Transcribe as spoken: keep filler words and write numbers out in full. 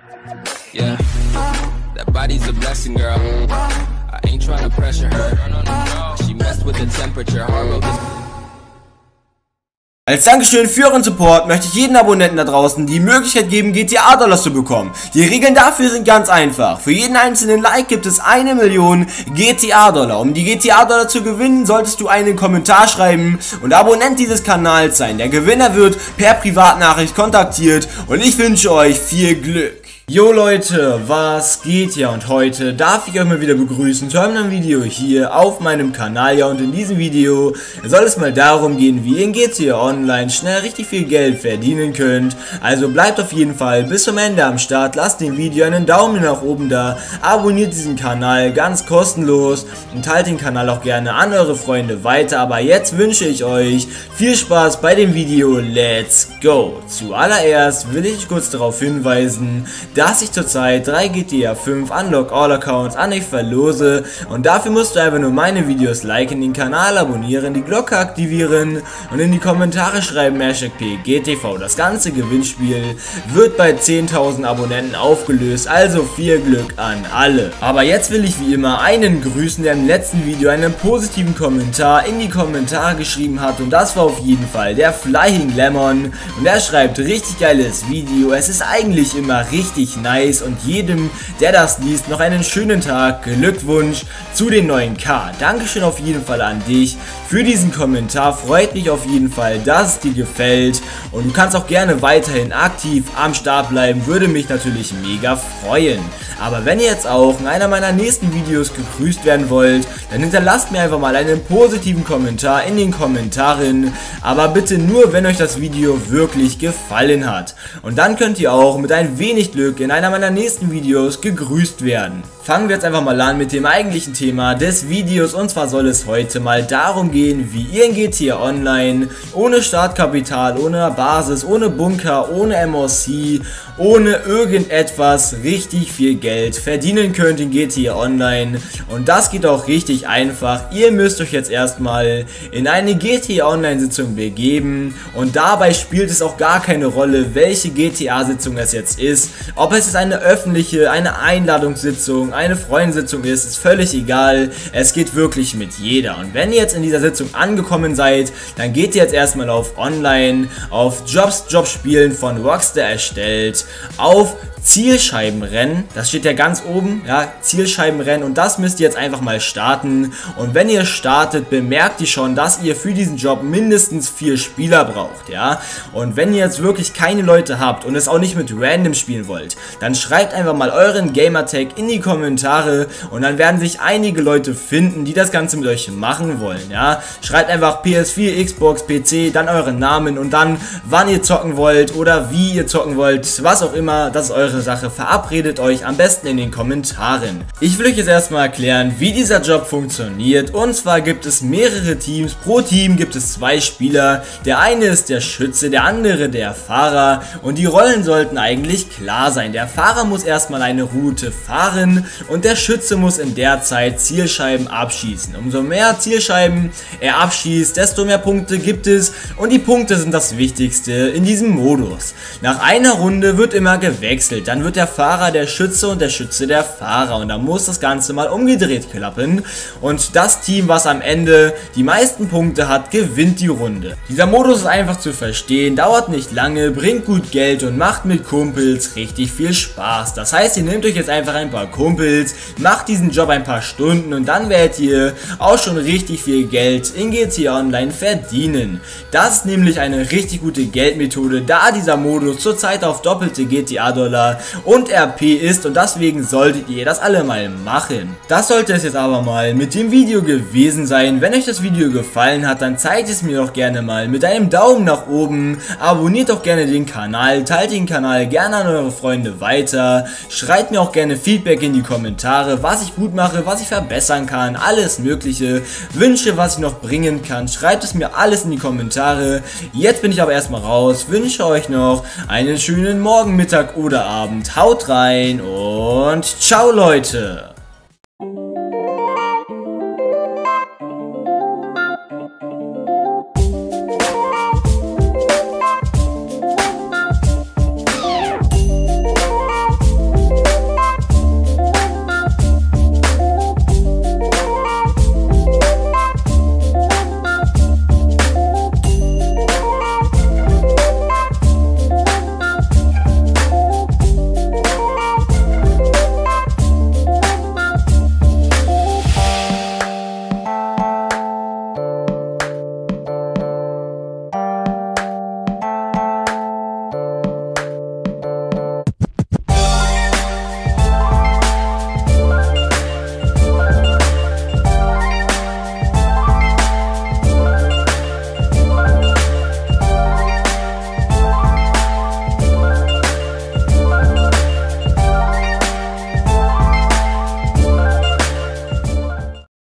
Yeah, that body's a blessing, girl. I ain't trying to pressure her. She messed with the temperature. Hard this. Als Dankeschön für euren Support möchte ich jeden Abonnenten da draußen die Möglichkeit geben, G T A-Dollars zu bekommen. Die Regeln dafür sind ganz einfach. Für jeden einzelnen Like gibt es eine Million G T A-Dollar. Um die G T A-Dollar zu gewinnen, solltest du einen Kommentar schreiben und Abonnent dieses Kanals sein. Der Gewinner wird per Privatnachricht kontaktiert und ich wünsche euch viel Glück. Jo Leute, was geht ja, und heute darf ich euch mal wieder begrüßen zu einem Video hier auf meinem Kanal. Ja, und in diesem Video soll es mal darum gehen, wie ihr in G T A Online schnell richtig viel Geld verdienen könnt. Also bleibt auf jeden Fall bis zum Ende am Start, lasst dem Video einen Daumen nach oben da, abonniert diesen Kanal ganz kostenlos und teilt den Kanal auch gerne an eure Freunde weiter. Aber jetzt wünsche ich euch viel Spaß bei dem Video, let's go! Zuallererst will ich kurz darauf hinweisen, dass ich zurzeit drei G T A fünf Unlock All Accounts an euch verlose, und dafür musst du einfach nur meine Videos liken, den Kanal abonnieren, die Glocke aktivieren und in die Kommentare schreiben Hashtag P G T V. Das ganze Gewinnspiel wird bei zehntausend Abonnenten aufgelöst, also viel Glück an alle. Aber jetzt will ich wie immer einen grüßen, der im letzten Video einen positiven Kommentar in die Kommentare geschrieben hat, und das war auf jeden Fall der Flying Lemon, und er schreibt: richtig geiles Video, es ist eigentlich immer richtig nice, und jedem, der das liest, noch einen schönen Tag. Glückwunsch zu den neuen K. Dankeschön auf jeden Fall an dich für diesen Kommentar. Freut mich auf jeden Fall, dass es dir gefällt, und du kannst auch gerne weiterhin aktiv am Start bleiben. Würde mich natürlich mega freuen. Aber wenn ihr jetzt auch in einer meiner nächsten Videos gegrüßt werden wollt, dann hinterlasst mir einfach mal einen positiven Kommentar in den Kommentaren. Aber bitte nur, wenn euch das Video wirklich gefallen hat. Und dann könnt ihr auch mit ein wenig Glück in einer meiner nächsten Videos gegrüßt werden. Fangen wir jetzt einfach mal an mit dem eigentlichen Thema des Videos, und zwar soll es heute mal darum gehen, wie ihr in G T A Online ohne Startkapital, ohne Basis, ohne Bunker, ohne M O C, ohne irgendetwas richtig viel Geld verdienen könnt in G T A Online. Und das geht auch richtig einfach. Ihr müsst euch jetzt erstmal in eine G T A Online Sitzung begeben, und dabei spielt es auch gar keine Rolle, welche G T A Sitzung es jetzt ist. Ob es jetzt eine öffentliche, eine Einladungssitzung, eine Freundensitzung ist, ist völlig egal. Es geht wirklich mit jeder. Und wenn ihr jetzt in dieser Sitzung angekommen seid, dann geht ihr jetzt erstmal auf Online, auf Jobs, Jobspielen von Rockstar erstellt, auf Zielscheibenrennen, das steht ja ganz oben, ja, Zielscheibenrennen, und das müsst ihr jetzt einfach mal starten. Und wenn ihr startet, bemerkt ihr schon, dass ihr für diesen Job mindestens vier Spieler braucht, ja. Und wenn ihr jetzt wirklich keine Leute habt und es auch nicht mit Random spielen wollt, dann schreibt einfach mal euren Gamertag in die Kommentare, und dann werden sich einige Leute finden, die das Ganze mit euch machen wollen, ja. Schreibt einfach P S vier, Xbox, P C, dann euren Namen und dann wann ihr zocken wollt oder wie ihr zocken wollt, was auch immer, das ist eure Sache. Verabredet euch am besten in den Kommentaren. Ich will euch jetzt erstmal erklären, wie dieser Job funktioniert, und zwar gibt es mehrere Teams. Pro Team gibt es zwei Spieler. Der eine ist der Schütze, der andere der Fahrer, und die Rollen sollten eigentlich klar sein. Der Fahrer muss erstmal eine Route fahren und der Schütze muss in der Zeit Zielscheiben abschießen. Umso mehr Zielscheiben er abschießt, desto mehr Punkte gibt es, und die Punkte sind das Wichtigste in diesem Modus. Nach einer Runde wird immer gewechselt. Dann wird der Fahrer der Schütze und der Schütze der Fahrer, und da muss das Ganze mal umgedreht klappen, und das Team, was am Ende die meisten Punkte hat, gewinnt die Runde. Dieser Modus ist einfach zu verstehen, dauert nicht lange, bringt gut Geld und macht mit Kumpels richtig viel Spaß. Das heißt, ihr nehmt euch jetzt einfach ein paar Kumpels, macht diesen Job ein paar Stunden, und dann werdet ihr auch schon richtig viel Geld in G T A Online verdienen. Das ist nämlich eine richtig gute Geldmethode, da dieser Modus zurzeit auf doppelte G T A-Dollar und R P ist, und deswegen solltet ihr das alle mal machen. Das sollte es jetzt aber mal mit dem Video gewesen sein. Wenn euch das Video gefallen hat, dann zeigt es mir doch gerne mal mit einem Daumen nach oben, abonniert doch gerne den Kanal, teilt den Kanal gerne an eure Freunde weiter, schreibt mir auch gerne Feedback in die Kommentare, was ich gut mache, was ich verbessern kann, alles mögliche, Wünsche, was ich noch bringen kann, schreibt es mir alles in die Kommentare. Jetzt bin ich aber erstmal raus, wünsche euch noch einen schönen Morgen, Mittag oder Abend. Haut rein und ciao Leute!